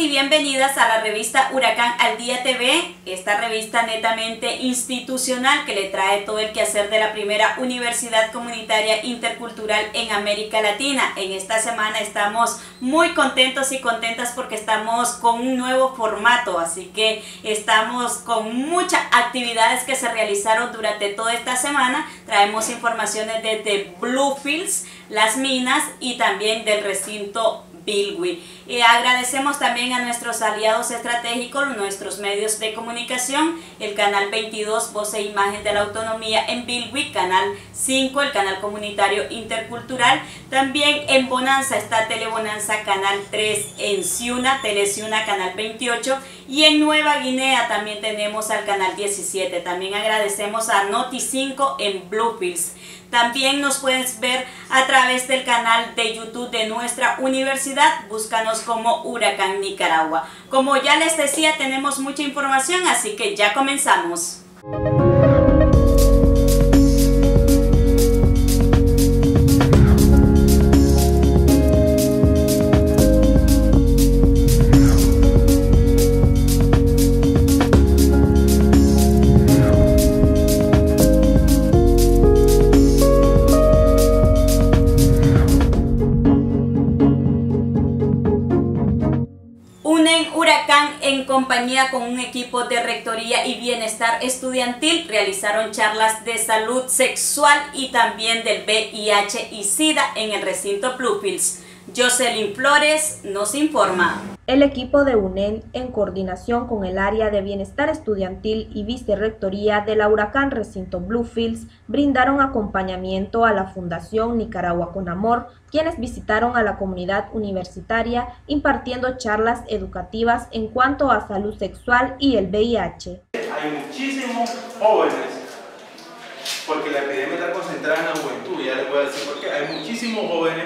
y bienvenidas a la revista Huracán al Día TV, esta revista netamente institucional que le trae todo el quehacer de la primera universidad comunitaria intercultural en América Latina. En esta semana estamos muy contentos y contentas porque estamos con un nuevo formato, así que estamos con muchas actividades que se realizaron durante toda esta semana. Traemos informaciones desde Bluefields, Las Minas y también del recinto Bilwi. Agradecemos también a nuestros aliados estratégicos, nuestros medios de comunicación, el canal 22 Voz e Imagen de la Autonomía en Bilwi, canal 5, el canal comunitario intercultural. También en Bonanza está Telebonanza, canal 3, en Ciuna, Teleciuna, canal 28, y en Nueva Guinea también tenemos al canal 17. También agradecemos a Noti5 en Bluefields. También nos puedes ver a través del canal de YouTube de nuestra universidad. Búscanos como Huracán Nicaragua. Como ya les decía, tenemos mucha información, así que ya comenzamos. Huracán, en compañía con un equipo de Rectoría y Bienestar Estudiantil, realizaron charlas de salud sexual y también del VIH y SIDA en el recinto Bluefields. Jocelyn Flores nos informa. El equipo de UNEN, en coordinación con el área de Bienestar Estudiantil y Vicerrectoría de la Huracán Recinto Bluefields, brindaron acompañamiento a la Fundación Nicaragua con Amor, quienes visitaron a la comunidad universitaria impartiendo charlas educativas en cuanto a salud sexual y el VIH. Hay muchísimos jóvenes, porque la epidemia está concentrada en la juventud, ya les voy a decir por qué. Hay muchísimos jóvenes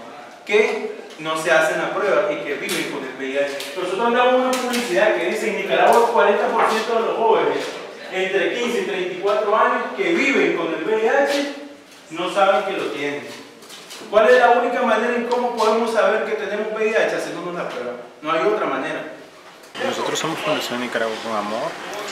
que no se hacen la prueba y que viven con el VIH. Nosotros damos una publicidad que dice en Nicaragua 40% de los jóvenes entre 15 y 34 años que viven con el VIH no saben que lo tienen. ¿Cuál es la única manera en cómo podemos saber que tenemos VIH? Haciéndonos la prueba. No hay otra manera. Nosotros somos Fundación Nicaragua con Amor.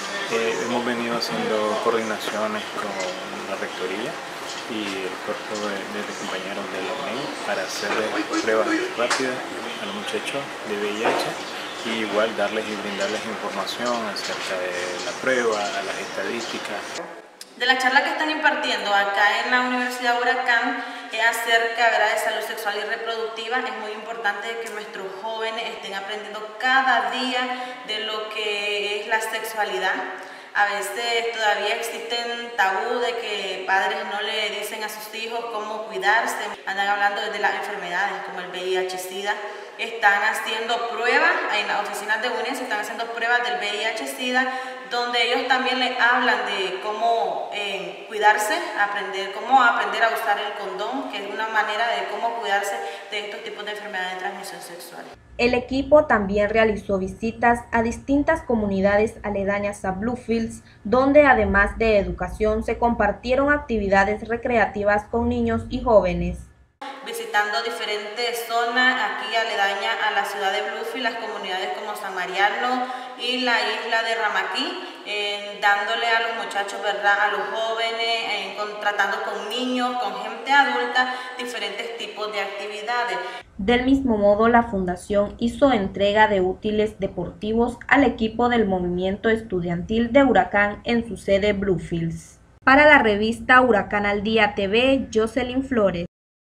Hemos venido haciendo coordinaciones con la Rectoría y el cuerpo de compañeros de la UNEN para hacer pruebas rápidas a los muchachos de VIH y igual darles y brindarles información acerca de la prueba, las estadísticas. De la charla que están impartiendo acá en la Universidad Huracán acerca de salud sexual y reproductiva, es muy importante que nuestros jóvenes estén aprendiendo cada día de lo que es la sexualidad. A veces todavía existen tabú de que padres no le dicen a sus hijos cómo cuidarse. Andan hablando de las enfermedades como el VIH-Sida. Están haciendo pruebas, en las oficinas de UNEN se están haciendo pruebas del VIH-Sida, donde ellos también les hablan de cómo cuidarse, cómo aprender a usar el condón, que es una manera de cómo cuidarse de estos tipos de enfermedades de transmisión sexual. El equipo también realizó visitas a distintas comunidades aledañas a Bluefields, donde además de educación se compartieron actividades recreativas con niños y jóvenes. Visitando diferentes zonas aquí aledañas a la ciudad de Bluefields, las comunidades como San Mariano y la isla de Ramaquí, dándole a los muchachos, a los jóvenes, tratando con niños, con gente adulta, diferentes tipos de actividades. Del mismo modo, la Fundación hizo entrega de útiles deportivos al equipo del movimiento estudiantil de Huracán en su sede Bluefields. Para la revista Huracán al Día TV, Jocelyn Flores.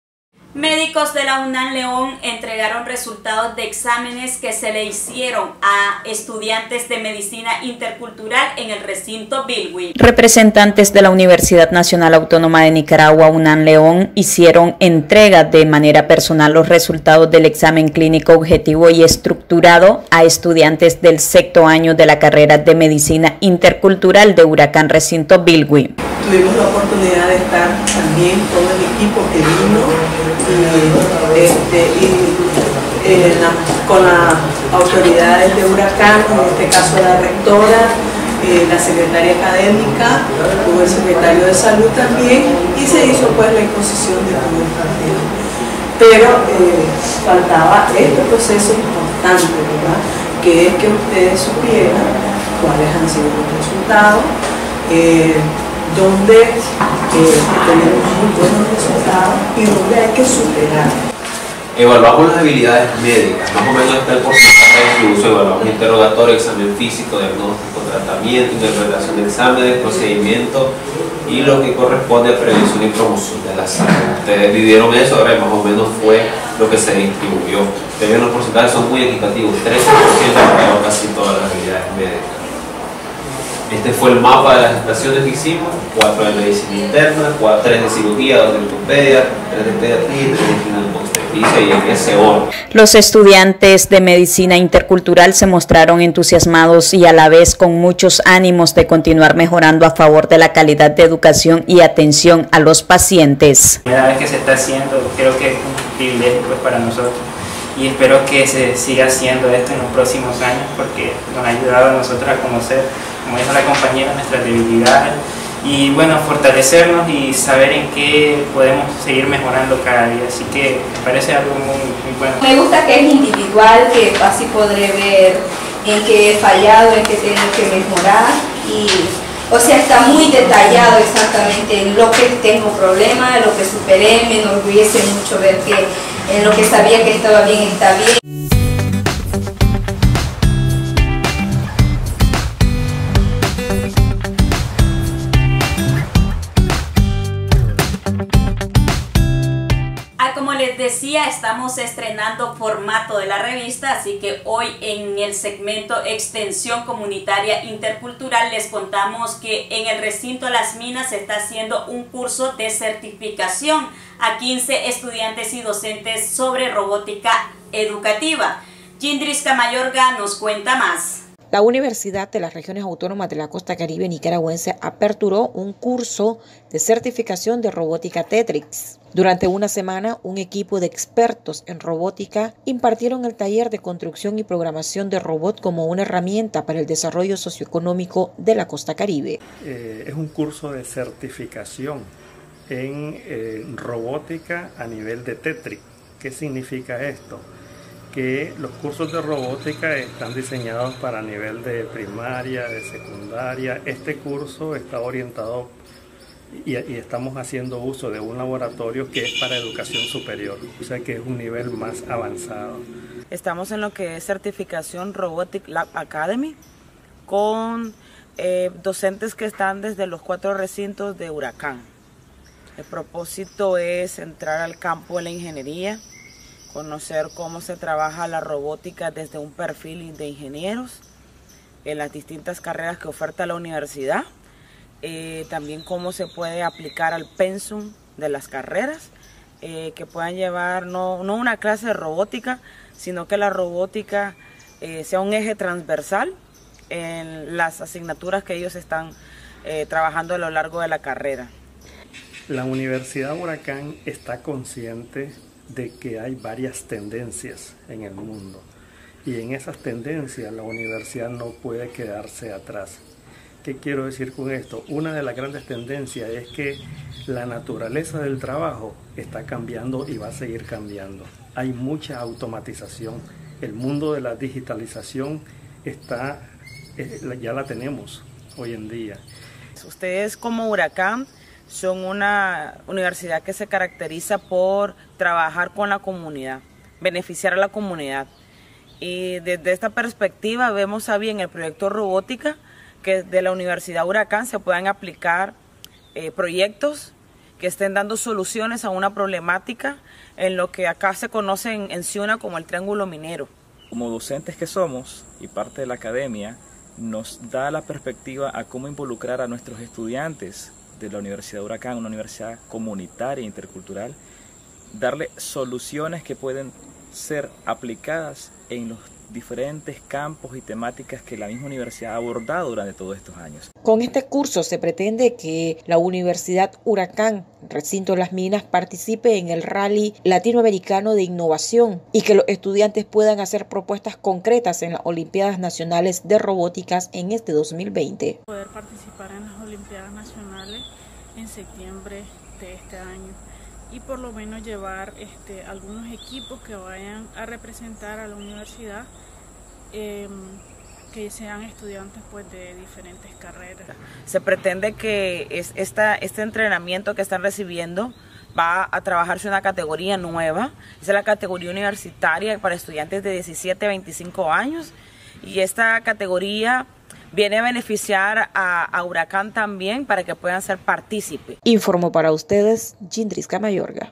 Médicos de la UNAM León entregaron resultados de exámenes que se le hicieron a estudiantes de medicina intercultural en el recinto Bilwi. Representantes de la Universidad Nacional Autónoma de Nicaragua, UNAM León, hicieron entrega de manera personal los resultados del examen clínico objetivo y estructurado a estudiantes del sexto año de la carrera de medicina intercultural de Huracán Recinto Bilwi. Tuvimos la oportunidad de estar también con el equipo que vino con las autoridades de Huracán, en este caso la rectora, la secretaria académica, con el secretario de salud también, y se hizo pues la exposición de todo el partido. Pero faltaba este proceso importante, ¿verdad? porque es que ustedes supieran cuáles han sido los resultados, donde tenemos muy buenos resultados y donde hay que superar. Evaluamos las habilidades médicas, más o menos está el porcentaje de uso, evaluamos interrogatorio, examen físico, diagnóstico, tratamiento, interpretación de exámenes, procedimiento y lo que corresponde a prevención y promoción de la salud. Ustedes vivieron eso, ahora más o menos fue lo que se distribuyó. Ustedes ven, los porcentajes son muy equitativos, 13% para casi todas las habilidades médicas. Este fue el mapa de las estaciones que hicimos: 4 de medicina interna, 3 de cirugía, 2 de ortopedia, 3 de pediatría y 3 de ginecobstetricia, y en ese orden. Los estudiantes de medicina intercultural se mostraron entusiasmados y a la vez con muchos ánimos de continuar mejorando a favor de la calidad de educación y atención a los pacientes. La primera vez que se está haciendo, creo que es un privilegio para nosotros, y espero que se siga haciendo esto en los próximos años, porque nos ha ayudado a nosotros a conocer, como dijo la compañera, nuestras debilidades y bueno, fortalecernos y saber en qué podemos seguir mejorando cada día. Así que me parece algo muy bueno. Me gusta que es individual, que así podré ver en qué he fallado, en qué tengo que mejorar, y o sea, está muy detallado exactamente en lo que tengo problemas, lo que superé. Me enorgullece mucho ver que en lo que sabía que estaba bien, está bien. Como les decía, estamos estrenando formato de la revista, así que hoy en el segmento Extensión Comunitaria Intercultural les contamos que en el recinto Las Minas se está haciendo un curso de certificación a 15 estudiantes y docentes sobre robótica educativa. Yindriska Mayorga nos cuenta más. La Universidad de las Regiones Autónomas de la Costa Caribe nicaragüense aperturó un curso de certificación de robótica Tetrix. Durante una semana, un equipo de expertos en robótica impartieron el taller de construcción y programación de robot como una herramienta para el desarrollo socioeconómico de la Costa Caribe. Es un curso de certificación en robótica a nivel de Tetrix. ¿Qué significa esto? Que los cursos de robótica están diseñados para nivel de primaria, de secundaria. Este curso está orientado y estamos haciendo uso de un laboratorio que es para educación superior, o sea que es un nivel más avanzado. Estamos en lo que es certificación Robotic Lab Academy con docentes que están desde los 4 recintos de Huracán. El propósito es entrar al campo de la ingeniería, conocer cómo se trabaja la robótica desde un perfil de ingenieros en las distintas carreras que oferta la universidad, también cómo se puede aplicar al pensum de las carreras, que puedan llevar no una clase de robótica, sino que la robótica sea un eje transversal en las asignaturas que ellos están trabajando a lo largo de la carrera. La Universidad Huracán está consciente de que hay varias tendencias en el mundo y en esas tendencias la universidad no puede quedarse atrás. ¿Qué quiero decir con esto? Una de las grandes tendencias es que la naturaleza del trabajo está cambiando y va a seguir cambiando. Hay mucha automatización, el mundo de la digitalización ya la tenemos hoy en día. Ustedes como Huracán son una universidad que se caracteriza por trabajar con la comunidad, beneficiar a la comunidad. Y desde esta perspectiva vemos a bien el proyecto robótica, que de la Universidad Huracán se puedan aplicar proyectos que estén dando soluciones a una problemática en lo que acá se conoce en Ciuna como el Triángulo Minero. Como docentes que somos y parte de la academia, nos da la perspectiva a cómo involucrar a nuestros estudiantes de la Universidad Huracán, una universidad comunitaria e intercultural, darle soluciones que pueden ser aplicadas en los diferentes campos y temáticas que la misma universidad ha abordado durante todos estos años. Con este curso se pretende que la Universidad Huracán, recinto Las Minas, participe en el Rally Latinoamericano de Innovación y que los estudiantes puedan hacer propuestas concretas en las Olimpiadas Nacionales de Robóticas en este 2020. Poder participar en las Olimpiadas Nacionales en septiembre de este año y por lo menos llevar algunos equipos que vayan a representar a la universidad que sean estudiantes pues de diferentes carreras. Se pretende que este entrenamiento que están recibiendo va a trabajarse una categoría nueva, es la categoría universitaria para estudiantes de 17 a 25 años, y esta categoría viene a beneficiar a Huracán también para que puedan ser partícipes. Informó para ustedes Jindrisca Mayorga.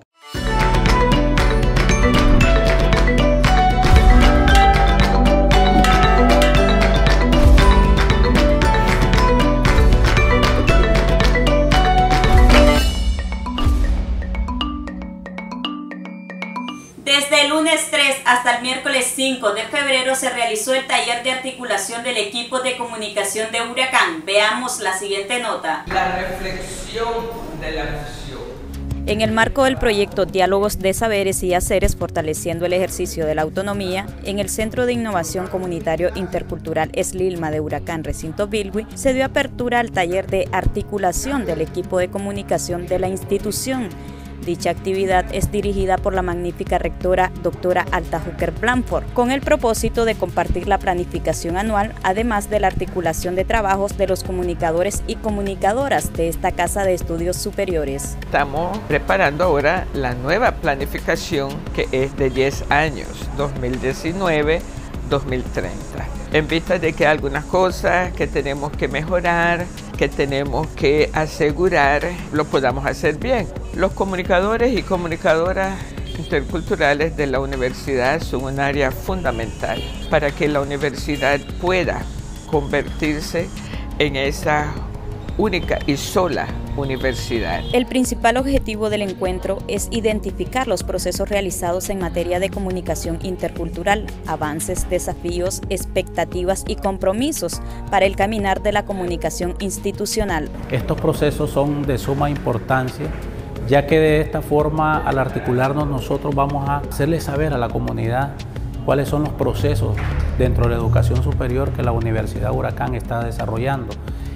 Desde el lunes 3 hasta el miércoles 5 de febrero se realizó el taller de articulación del equipo de comunicación de Huracán. Veamos la siguiente nota. La reflexión de la misión. En el marco del proyecto Diálogos de Saberes y Haceres fortaleciendo el ejercicio de la autonomía, en el Centro de Innovación Comunitario Intercultural SLILMA de Huracán Recinto Bilwi se dio apertura al taller de articulación del equipo de comunicación de la institución. Dicha actividad es dirigida por la magnífica rectora doctora Alta Hooker Blanford, con el propósito de compartir la planificación anual, además de la articulación de trabajos de los comunicadores y comunicadoras de esta Casa de Estudios Superiores. Estamos preparando ahora la nueva planificación que es de 10 años, 2019-2030. En vista de que hay algunas cosas que tenemos que mejorar, que tenemos que asegurar, lo podamos hacer bien. Los comunicadores y comunicadoras interculturales de la universidad son un área fundamental para que la universidad pueda convertirse en esa única y sola universidad. El principal objetivo del encuentro es identificar los procesos realizados en materia de comunicación intercultural, avances, desafíos, expectativas y compromisos para el caminar de la comunicación institucional. Estos procesos son de suma importancia, ya que de esta forma, al articularnos, nosotros vamos a hacerle saber a la comunidad cuáles son los procesos dentro de la educación superior que la Universidad Huracán está desarrollando,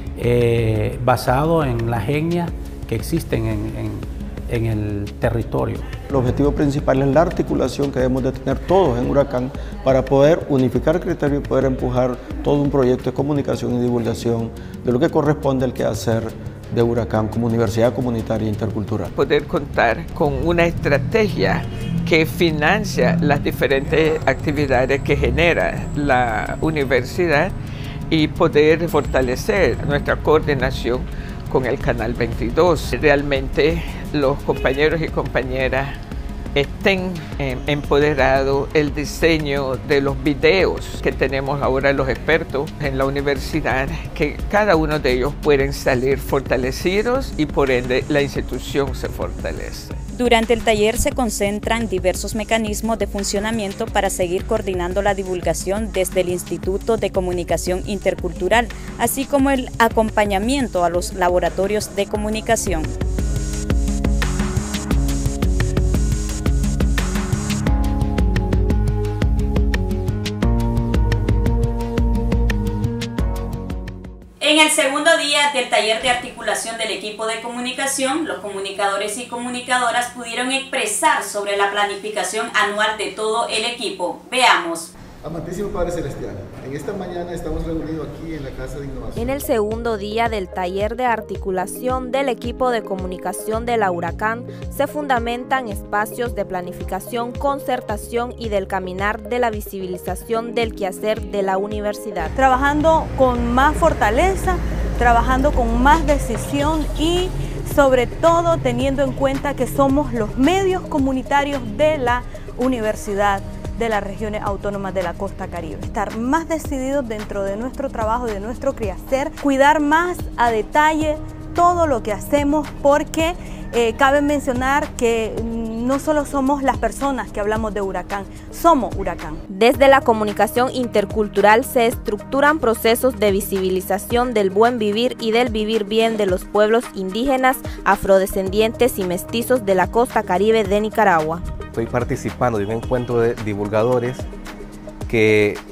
basado en las etnias que existen en el territorio. El objetivo principal es la articulación que debemos de tener todos en Huracán para poder unificar criterios y poder empujar todo un proyecto de comunicación y divulgación de lo que corresponde al quehacer de Huracán como universidad comunitaria e intercultural. Poder contar con una estrategia que financia las diferentes actividades que genera la universidad y poder fortalecer nuestra coordinación con el Canal 22. Realmente los compañeros y compañeras estén empoderados el diseño de los videos que tenemos ahora los expertos en la universidad, que cada uno de ellos pueden salir fortalecidos y por ende la institución se fortalece. Durante el taller se concentran diversos mecanismos de funcionamiento para seguir coordinando la divulgación desde el Instituto de Comunicación Intercultural, así como el acompañamiento a los laboratorios de comunicación. En el segundo día del taller de articulación del equipo de comunicación, los comunicadores y comunicadoras pudieron expresar sobre la planificación anual de todo el equipo. Veamos. Amantísimo Padre Celestial, en esta mañana estamos reunidos aquí en la Casa de Innovación. En el segundo día del taller de articulación del equipo de comunicación de la Huracán se fundamentan espacios de planificación, concertación y del caminar de la visibilización del quehacer de la universidad. Trabajando con más fortaleza, trabajando con más decisión y sobre todo teniendo en cuenta que somos los medios comunitarios de la universidad de las regiones autónomas de la costa caribe. Estar más decididos dentro de nuestro trabajo, de nuestro quehacer, cuidar más a detalle todo lo que hacemos, porque cabe mencionar que no solo somos las personas que hablamos de Huracán, somos Huracán. Desde la comunicación intercultural se estructuran procesos de visibilización del buen vivir y del vivir bien de los pueblos indígenas, afrodescendientes y mestizos de la costa caribe de Nicaragua. Estoy participando de un encuentro de divulgadores que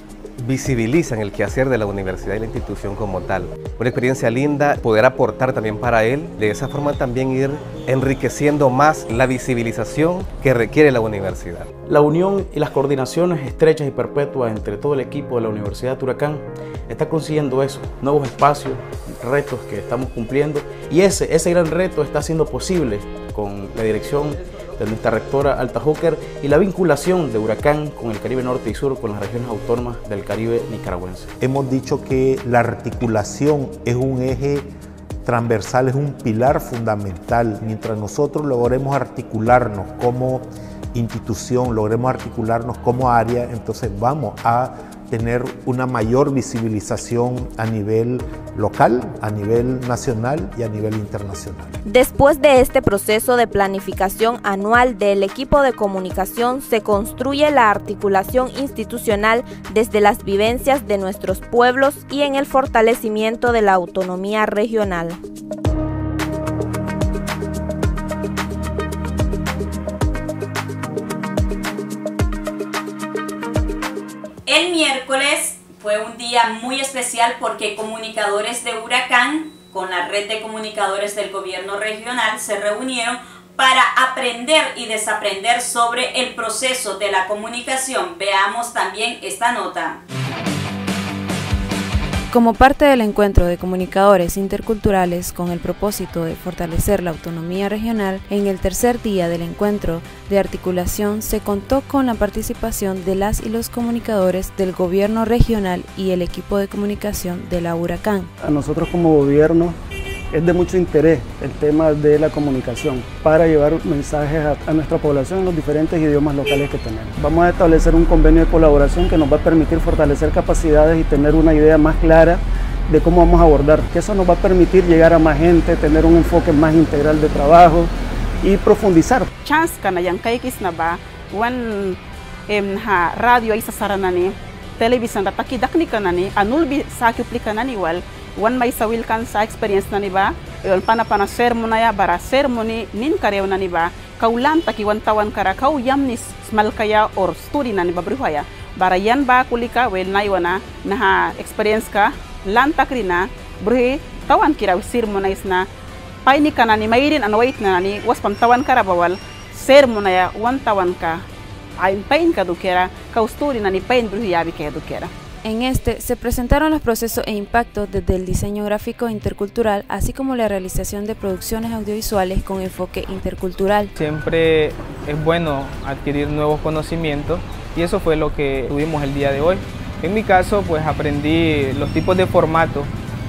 visibilizan el quehacer de la universidad y la institución como tal. Una experiencia linda, poder aportar también para él, de esa forma también ir enriqueciendo más la visibilización que requiere la universidad. La unión y las coordinaciones estrechas y perpetuas entre todo el equipo de la Universidad de Huracán está consiguiendo eso, nuevos espacios, retos que estamos cumpliendo, y ese gran reto está siendo posible con la dirección de nuestra rectora Alta Hooker y la vinculación de Huracán con el Caribe Norte y Sur, con las regiones autónomas del Caribe nicaragüense. Hemos dicho que la articulación es un eje transversal, es un pilar fundamental. Mientras nosotros logremos articularnos como institución, logremos articularnos como área, entonces vamos a tener una mayor visibilización a nivel local, a nivel nacional y a nivel internacional. Después de este proceso de planificación anual del equipo de comunicación, se construye la articulación institucional desde las vivencias de nuestros pueblos y en el fortalecimiento de la autonomía regional. El miércoles fue un día muy especial porque comunicadores de Huracán con la red de comunicadores del gobierno regional se reunieron para aprender y desaprender sobre el proceso de la comunicación. Veamos también esta nota. Como parte del encuentro de comunicadores interculturales con el propósito de fortalecer la autonomía regional, en el tercer día del encuentro de articulación se contó con la participación de las y los comunicadores del gobierno regional y el equipo de comunicación de la Huracán. A nosotros como gobierno es de mucho interés el tema de la comunicación para llevar mensajes a nuestra población en los diferentes idiomas locales que tenemos. Vamos a establecer un convenio de colaboración que nos va a permitir fortalecer capacidades y tener una idea más clara de cómo vamos a abordar. Que eso nos va a permitir llegar a más gente, tener un enfoque más integral de trabajo y profundizar. Chance kana yang kay kis na ba wan radio ay sasaranani television takidak ni kanani anulbi sa kuplikanani wal wan may sawil kan sa experience na niba yon pana sermon na ya bara sermoni nin karew na niba kaulan taki wan tawan kara kau yamnis smal kaya or story na niba bruhaya bara yan ba kulika wel na iwana na experience ka lan takrina bruhi tawan kira sermonais na paini kanani mayrin an wait na ni was pantawan kara bawal sermon ya wan tawan ka ay pain ka dukera kau story na ni pain bruhi yabi ka dukera. En este se presentaron los procesos e impactos desde el diseño gráfico intercultural, así como la realización de producciones audiovisuales con enfoque intercultural. Siempre es bueno adquirir nuevos conocimientos y eso fue lo que tuvimos el día de hoy. En mi caso, pues aprendí los tipos de formatos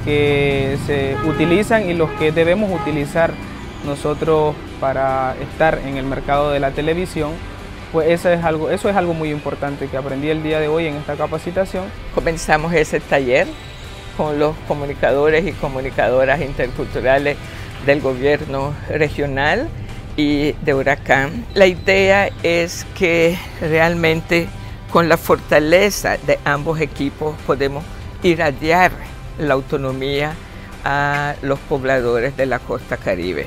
que se utilizan y los que debemos utilizar nosotros para estar en el mercado de la televisión. Pues eso es algo muy importante que aprendí el día de hoy en esta capacitación. Comenzamos ese taller con los comunicadores y comunicadoras interculturales del gobierno regional y de Huracán. La idea es que realmente con la fortaleza de ambos equipos podemos irradiar la autonomía a los pobladores de la costa Caribe.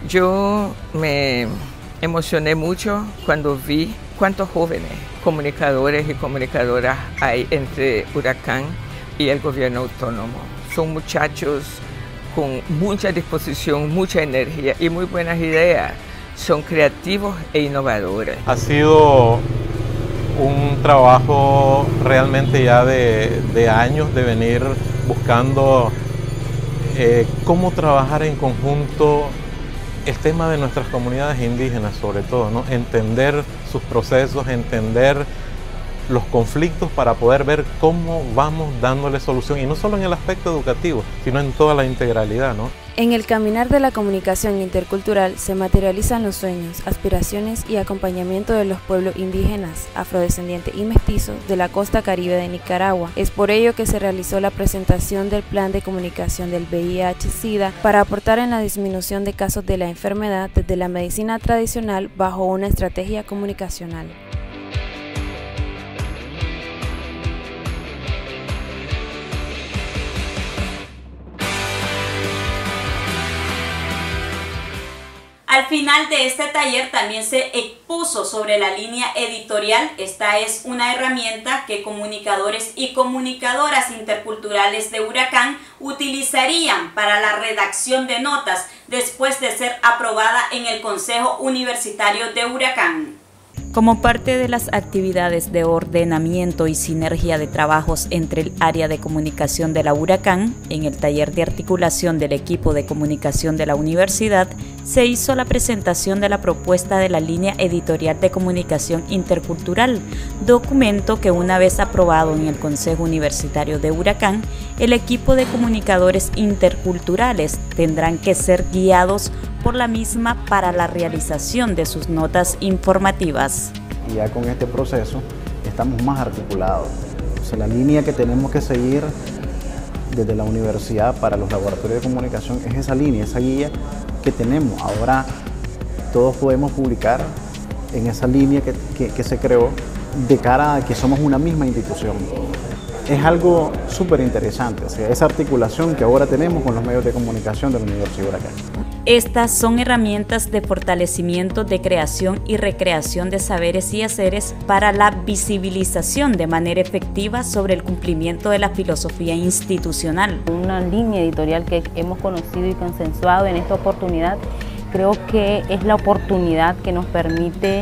Yo me emocioné mucho cuando vi cuántos jóvenes comunicadores y comunicadoras hay entre Huracán y el gobierno autónomo. Son muchachos con mucha disposición, mucha energía y muy buenas ideas. Son creativos e innovadores. Ha sido un trabajo realmente ya de años de venir buscando cómo trabajar en conjunto el tema de nuestras comunidades indígenas, sobre todo, ¿no? Entender sus procesos, entender los conflictos para poder ver cómo vamos dándole solución, y no solo en el aspecto educativo, sino en toda la integralidad, ¿no? En el caminar de la comunicación intercultural se materializan los sueños, aspiraciones y acompañamiento de los pueblos indígenas, afrodescendientes y mestizos de la costa Caribe de Nicaragua. Es por ello que se realizó la presentación del plan de comunicación del VIH-Sida para aportar en la disminución de casos de la enfermedad desde la medicina tradicional bajo una estrategia comunicacional. Al final de este taller también se expuso sobre la línea editorial. Esta es una herramienta que comunicadores y comunicadoras interculturales de Huracán utilizarían para la redacción de notas después de ser aprobada en el Consejo Universitario de Huracán. Como parte de las actividades de ordenamiento y sinergia de trabajos entre el área de comunicación de la Huracán, en el taller de articulación del equipo de comunicación de la universidad, se hizo la presentación de la propuesta de la línea editorial de comunicación intercultural, documento que una vez aprobado en el Consejo Universitario de Huracán, el equipo de comunicadores interculturales tendrán que ser guiados por la misma para la realización de sus notas informativas. Y ya con este proceso estamos más articulados. O sea, la línea que tenemos que seguir desde la universidad para los laboratorios de comunicación es esa línea, esa guía que tenemos. Ahora todos podemos publicar en esa línea que se creó de cara a que somos una misma institución. Es algo súper interesante, o sea, esa articulación que ahora tenemos con los medios de comunicación de la Universidad de Huracán. Estas son herramientas de fortalecimiento, de creación y recreación de saberes y haceres para la visibilización de manera efectiva sobre el cumplimiento de la filosofía institucional. Una línea editorial que hemos conocido y consensuado en esta oportunidad, creo que es la oportunidad que nos permite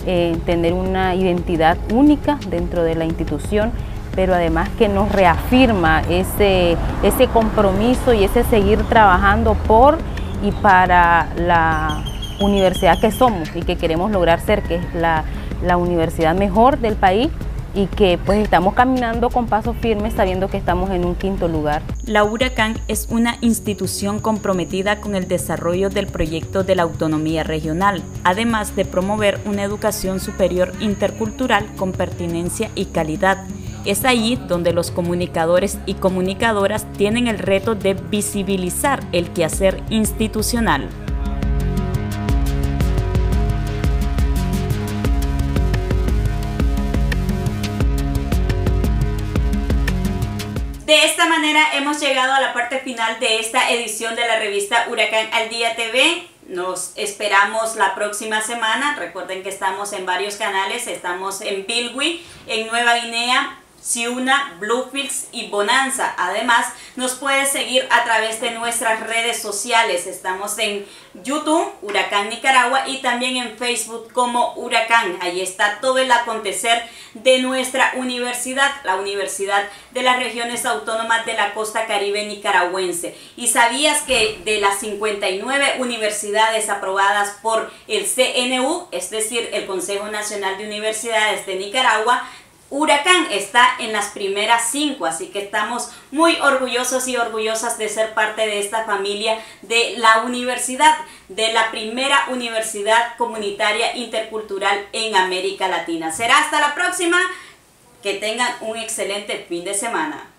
tener una identidad única dentro de la institución, pero además que nos reafirma ese compromiso y ese seguir trabajando por y para la universidad que somos y que queremos lograr ser, que es la universidad mejor del país, y que pues estamos caminando con pasos firmes sabiendo que estamos en un 5º lugar. La Huracán es una institución comprometida con el desarrollo del proyecto de la autonomía regional, además de promover una educación superior intercultural con pertinencia y calidad. Es allí donde los comunicadores y comunicadoras tienen el reto de visibilizar el quehacer institucional. De esta manera hemos llegado a la parte final de esta edición de la revista Huracán al Día TV. Nos esperamos la próxima semana. Recuerden que estamos en varios canales. Estamos en Bilwi, en Nueva Guinea, Ciuna, Bluefields y Bonanza. Además, nos puedes seguir a través de nuestras redes sociales. Estamos en YouTube, Huracán Nicaragua, y también en Facebook como Huracán. Ahí está todo el acontecer de nuestra universidad, la Universidad de las Regiones Autónomas de la Costa Caribe Nicaragüense. ¿Y sabías que de las 59 universidades aprobadas por el CNU, es decir, el Consejo Nacional de Universidades de Nicaragua, Huracán está en las primeras 5, así que estamos muy orgullosos y orgullosas de ser parte de esta familia de la universidad, de la primera universidad comunitaria intercultural en América Latina. Será hasta la próxima, que tengan un excelente fin de semana.